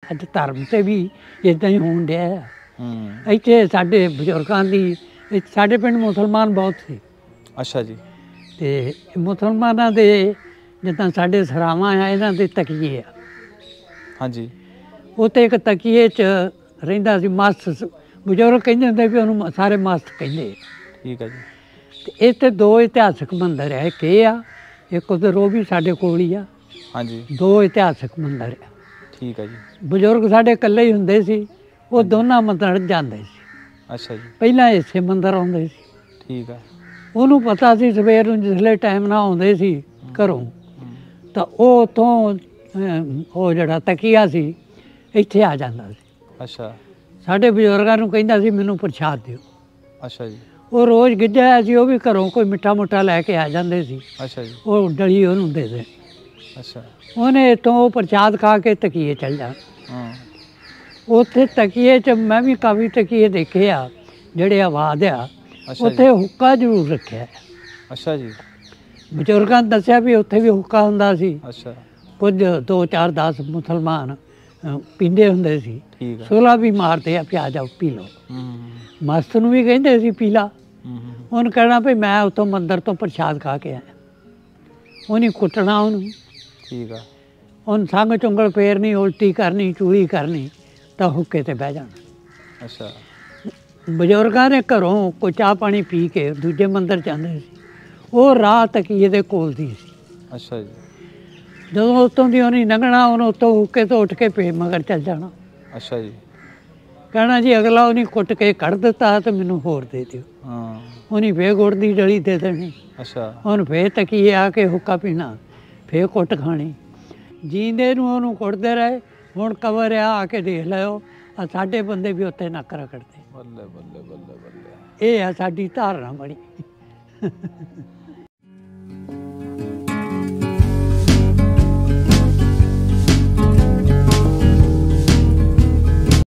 ਅੱਜ ਧਰਮ ਤੇ ਵੀ ਇਦਾਂ ਹੀ ਹੋਣ ਡਿਆ। ਇੱਥੇ ਸਾਡੇ ਬਜ਼ੁਰਗਾਂ ਦੀ ਸਾਡੇ ਪਿੰਡ ਮੁਸਲਮਾਨ ਬਹੁਤ ਸੀ। ਅੱਛਾ ਜੀ। ਤੇ ਮੁਸਲਮਾਨਾਂ ਦੇ ਜਿੱਦਾਂ ਸਾਡੇ ਸਰਾਵਾਂ ਆ ਇਹਨਾਂ ਦੇ ਤਕੀਏ ਆ। ਹਾਂਜੀ। ਉੱਥੇ ਇੱਕ ਤਕੀਏ 'ਚ ਰਹਿੰਦਾ ਸੀ ਮਸਤ। ਬਜ਼ੁਰਗ ਕਹਿੰਦੇ ਹੁੰਦੇ ਵੀ ਉਹਨੂੰ ਸਾਰੇ ਮਸਤ ਕਹਿੰਦੇ। ਠੀਕ ਹੈ ਜੀ। ਤੇ ਇੱਥੇ ਦੋ ਇਤਿਹਾਸਕ ਮੰਦਰ ਆ। ਇੱਕ ਇਹ ਆ, ਇੱਕ ਉਧਰ ਉਹ ਵੀ ਸਾਡੇ ਕੋਲ ਹੀ ਆ। ਹਾਂਜੀ। ਦੋ ਇਤਿਹਾਸਕ ਮੰਦਰ ਆ। ਠੀਕ ਹੈ ਜੀ। ਬਜ਼ੁਰਗ ਸਾਡੇ ਇਕੱਲੇ ਹੀ ਹੁੰਦੇ ਸੀ, ਉਹ ਦੋਨਾਂ ਮੰਦਰਾਂ ਜਾਂਦੇ ਸੀ। ਅੱਛਾ ਜੀ। ਪਹਿਲਾਂ ਇਸੇ ਮੰਦਰ ਆਉਂਦੇ ਸੀ। ਠੀਕ ਹੈ। ਉਹਨੂੰ ਪਤਾ ਸੀ ਸਵੇਰ ਨੂੰ ਜਿਸਲੇ ਟਾਈਮ ਨਾਲ ਆਉਂਦੇ ਸੀ ਘਰੋਂ ਤਾਂ ਉਹ ਉੱਥੋਂ ਉਹ ਜਿਹੜਾ ਤਕੀਆ ਸੀ ਇੱਥੇ ਆ ਜਾਂਦਾ ਸੀ। ਅੱਛਾ। ਸਾਡੇ ਬਜ਼ੁਰਗਾਂ ਨੂੰ ਕਹਿੰਦਾ ਸੀ ਮੈਨੂੰ ਪ੍ਰਸ਼ਾਦ ਦਿਓ। ਅੱਛਾ ਜੀ। ਉਹ ਰੋਜ਼ ਗਿੱਝਿਆ ਹੋਇਆ ਸੀ, ਉਹ ਵੀ ਘਰੋਂ ਕੋਈ ਮਿੱਠਾ ਮੁੱਠਾ ਲੈ ਕੇ ਆ ਜਾਂਦੇ ਸੀ। ਅੱਛਾ ਜੀ। ਉਹ ਡਲੀ ਉਹਨੂੰ ਦੇ ਦੇ। ਅੱਛਾ। ਉਹਨੇ ਇੱਥੋਂ ਉਹ ਪ੍ਰਸ਼ਾਦ ਖਾ ਕੇ ਤਕੀਏ ਚੱਲ ਜਾਣਾ। ਉੱਥੇ ਤਕੀਏ 'ਚ ਮੈਂ ਵੀ ਕਾਫੀ ਤਕੀਏ ਦੇਖੇ ਆ ਜਿਹੜੇ ਆਵਾਜ਼ ਆ। ਉੱਥੇ ਹੁੱਕਾ ਜ਼ਰੂਰ ਰੱਖਿਆ। ਅੱਛਾ ਜੀ। ਬਜ਼ੁਰਗਾਂ ਨੇ ਦੱਸਿਆ ਵੀ ਉੱਥੇ ਵੀ ਹੁੱਕਾ ਹੁੰਦਾ ਸੀ। ਅੱਛਾ। ਕੁਝ 2 4 10 ਮੁਸਲਮਾਨ ਪੀਂਦੇ ਹੁੰਦੇ ਸੀ। ਸੋਲਾ ਵੀ ਮਾਰਦੇ ਆ, ਪਿਆ ਜਾਓ ਪੀ ਲਓ। ਮਸਤ ਨੂੰ ਵੀ ਕਹਿੰਦੇ ਸੀ ਪੀ ਲਾ। ਉਹਨੂੰ ਕਹਿਣਾ ਵੀ ਮੈਂ ਉੱਥੋਂ ਮੰਦਰ ਤੋਂ ਪ੍ਰਸ਼ਾਦ ਖਾ ਕੇ ਆਇਆ। ਉਹਨੇ ਕੁੱਟਣਾ ਉਹਨੂੰ। ਠੀਕ ਆ। ਉਹਨੂੰ ਸੰਗ ਚੁੰਗਲ ਫੇਰਨੀ, ਉਲਟੀ ਕਰਨੀ, ਚੂਲੀ ਕਰਨੀ ਤਾਂ ਹੁੱਕੇ 'ਤੇ ਬਹਿ ਜਾਣਾ। ਅੱਛਾ। ਬਜ਼ੁਰਗਾਂ ਨੇ ਘਰੋਂ ਕੋਈ ਚਾਹ ਪਾਣੀ ਪੀ ਕੇ ਦੂਜੇ ਮੰਦਰ ਜਾਂਦੇ ਸੀ। ਉਹ ਰਾਹ ਤਕੀਏ ਦੇ ਕੋਲ ਦੀ ਸੀ। ਅੱਛਾ ਜੀ। ਜਦੋਂ ਉੱਤੋਂ ਦੀ ਉਹਨੇ ਲੰਘਣਾ, ਉਹਨੂੰ ਉੱਤੋਂ ਹੁੱਕੇ ਤੋਂ ਉੱਠ ਕੇ ਫੇਰ ਮਗਰ ਚੱਲ ਜਾਣਾ। ਅੱਛਾ ਜੀ। ਕਹਿਣਾ ਜੀ ਅਗਲਾ ਉਹਨੇ ਕੁੱਟ ਕੇ ਕੱਢ ਦਿੱਤਾ ਤੇ ਮੈਨੂੰ ਹੋਰ ਦੇ ਦਿਓ। ਉਹਨੇ ਫੇਰ ਗੁੜ ਦੀ ਡਲੀ ਦੇ ਦੇਣੀ। ਅੱਛਾ। ਉਹਨੂੰ ਫੇਰ ਤਕੀਏ ਆ ਕੇ ਹੁੱਕਾ ਪੀਣਾ, ਫੇਰ ਕੁੱਟ ਖਾਣੀ। ਜੀਂਦੇ ਨੂੰ ਉਹਨੂੰ ਕੁੱਟਦੇ ਰਹੇ। ਹੁਣ ਕਬਰ ਆ ਕੇ ਦੇਖ ਲਿਓ, ਆ ਸਾਡੇ ਬੰਦੇ ਵੀ ਉੱਥੇ ਨੱਕ ਰਗੜਦੇ। ਬੱਲੇ ਬੱਲੇ ਬੱਲੇ ਬੱਲੇ। ਇਹ ਆ ਸਾਡੀ ਧਾਰਨਾ ਬਣੀ।